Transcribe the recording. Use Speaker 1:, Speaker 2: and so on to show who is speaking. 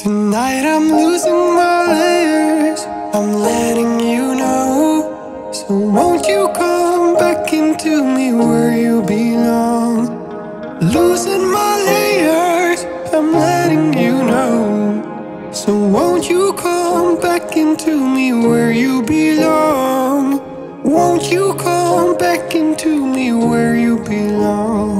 Speaker 1: Tonight I'm losing my layers, I'm letting you know. So won't you come back into me where you belong? Losing my layers, I'm letting you know. So won't you come back into me where you belong? Won't you come back into me where you belong?